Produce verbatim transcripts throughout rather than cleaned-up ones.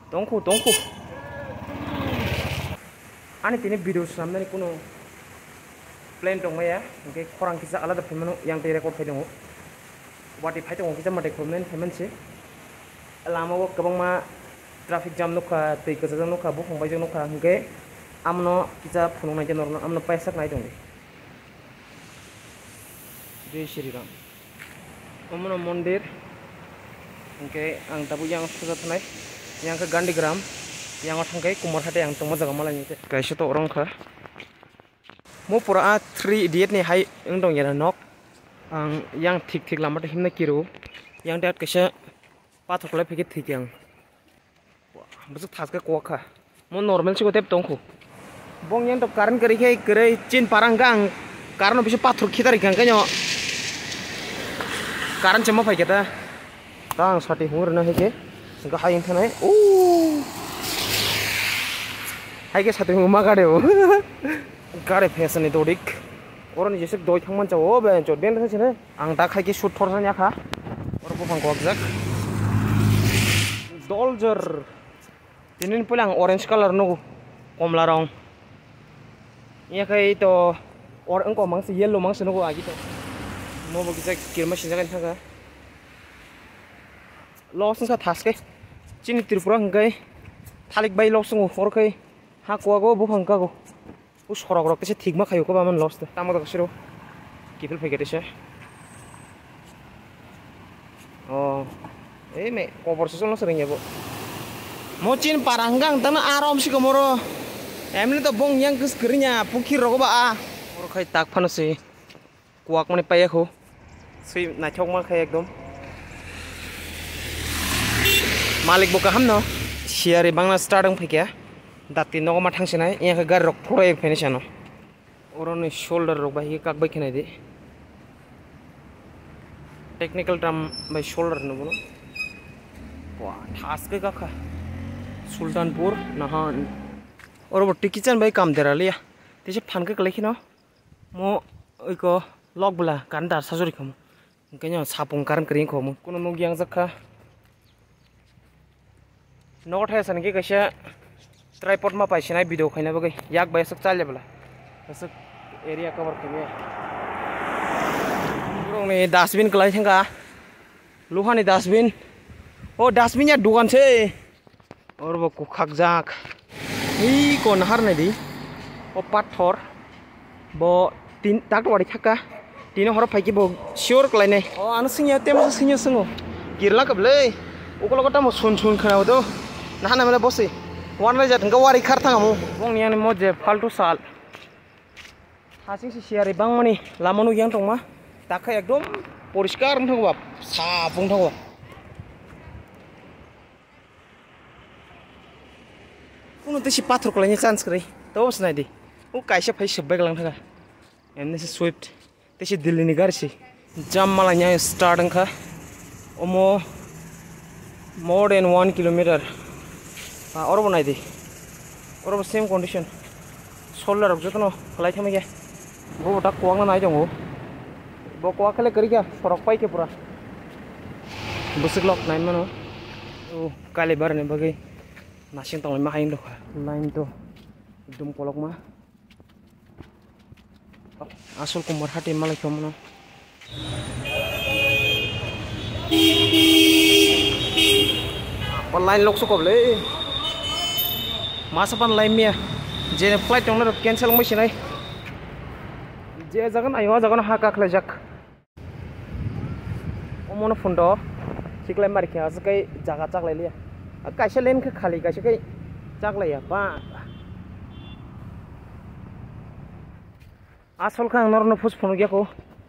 Tongku, tongku. Ani tini video sampai kuno plan tong ya, oke orang kita alat pemenu yang direkod pedong. Wati pai tong kita mati komen pemen sih. Lama waktu kabang ma traffic jam nuka, tei kesajang nuka, bukan baju nuka, oke. Amno kita punung aja normal, amno pesak naik dong. Jai Shri Ram. Amno mondir, oke. Ang tabu yang susah naik, yang ke Gandigram. Yang orang kayak kumur hati yang tunggu jaga malah ni tu. Kayak itu orang kah? Mau pura three idiot ni hai undang ya nok. Ang yang tik tik lama tu himna kiro. Yang dia kayak patok lep hikit tik yang. Wah, besok tas ke kuak kah? Mau normal sih kau tep tongku. Bong yang tu karan keri kayak keri cin paranggang. Karan bisa patok kita rigang kayaknya. Karan cuma pakai kita. Tang sati humur nah hike. Sengkak hai yang sana. Oh. Hai ke satu rumah kade o, kade fashion itu dik, orang ni jisik doi thang manca o, ben cot ben rasa cina, ang tak hai ke shoot thorsan ya kah, orang bukan kuak jak, dolger, ini pulang orange color nu, komla rong, ya kayak itu, orang engkau mangsi yellow mangsi nu agi tu, mau begitu kirma sih jangan thang kah, losen sa tas ke, cini Tripura engkai, thalik bay losen o, orang kai. Aku aku bukan kago, us korok korok tu sih mah kayu kau baman lost, tamu tak siru, kipil pakai tu sih. Oh, eh me, cover sesuatu sering ya bu. Mocin paranggang, tanah aram sih kemoro. Emni tu bong yang keskernya, pukir rokok ba. Orang kayak tak panas sih, kuak mana payah ko, sih nacok mah kayak dom. Malik buka ham no, siari bangna starting pakai. Dati no matang sini, yang ke gar rok proyek finish ano. Orang ni shoulder rok bahi kak baik kena di. Technical term by shoulder no bono. Wah, task ke kak. Sultanpur, nahan. Orang berarti kitchen baik kam dera liya. Tiada fan ke keleki no. Mo iko log bela kandar sasuri kamu. Kayaknya sapung karan kering kamu. Kuno nugi yang zakka. Not hai san ke kasih. Tripod ma paisi na video khaina bagai yak bai sak chal bala sak area cover kime rong ni dustbin klai thanga luha ni dustbin o dustbin ya dukan se और वो कुखक जाक ही कौन हर नहीं दी वो पाथर वो तीन ताक वाड़ी थका तीनों हर फाइकी वो श्योर कलाई नहीं ओ आनु सिंह ते मस सिंह संगो गिरला कबले उकलो कटा मो सुन सुन खना तो ना ना मेरे बॉसी वन ले जात गवारी खार थांगा मो बंग नियाने मोजे फालतू साल हासिंग से सियारी बांग मनी लामनु गियां तंग मा ताका एकदम परिष्कार थांगो बाप साफुं थांगो कुनो तेसी पाथर कलायनि चान्स करै तो सनाय दि उ कायसे फाइ सबबाय गलां थांगा एमने से स्विफ्ट तेसी दिल्लीनि गारसि जाम मालाnya स्टार्ट अंखा ओमो मोर देन one किलोमीटर और बनाई दी और सेम कंडीशन सोलर जतनो खलाई थमे के बो बटा कोंग नाय दंगो बो कोआ खले करि क्या सरक पाइ के पूरा बुसक लक नाइन मनो ओ काले बारने बगे नासिं तंग मा हाइन दखा लाइन तो एकदम कलक मा आसल कुमार हाटे मालाय खमनो लाइन लक सकबले मासापान लाइन मिया जे फ्लाइट दंनो कैंसिल मसिनाय जे जागोन आयो जागोन हा काखले जाक अमनो फुंदो सिकलाय मारखिया सकै जागा जागलाय लिया कायसे लेन के खाली कायसे कै जागलाया बा आसल का नरनो फुस फुनु गयाखौ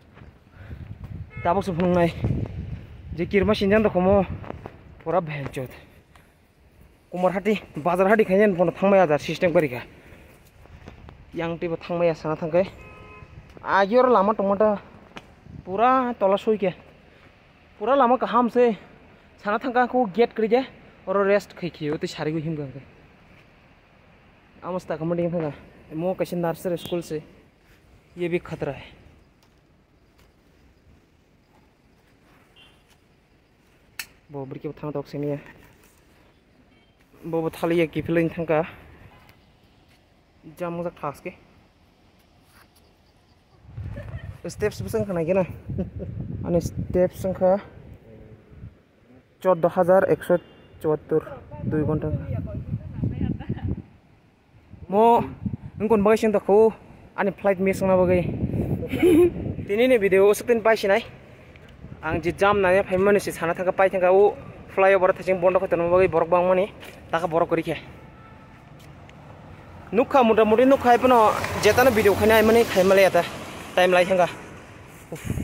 दाबो फुनुनाय जे किरमा सिनजान दखमो पूरा भेंचोद कुमार हाटी बाजार हाटी खायन फन थांबाय आजार सिस्टेम करिका yang tiba थांबाय साना थांगै आगिर लामा टमाटा पूरा तला सोई के पूरा लामा का हम से साना थांगा को गेट करि जे और रेस्ट खैखियो तो सारी को हिम गंगे आमस्ता कमंडी थांगा मो कैसे नर्सरी स्कूल से ये भी खतरा है बोबरी के थांगा तो से नहीं है Bobo thali ya kifilin thangka jam muzak thas ke steps besang kana gina ani steps sangka चौदह हजार एक सौ चौहत्तर दुई घंटा मो इनकोन बागै सिं दखौ आनि फ्लाइट मिस ना बागै दिनैनि भिडिअ उसकतिन पाइसिनाय आं जि जाम नाने फाइमनि सि साना थांगा पाइ थांगा उ फ्लाइओभार थाजिं बन्द खतन बागै बरक बांमानि ताका बरक करिखे नुखा मुटा मुटि नुखा इपनो जेतानो भिडिअ खानाय माने खायमाले आता टाइम लाइ थांगा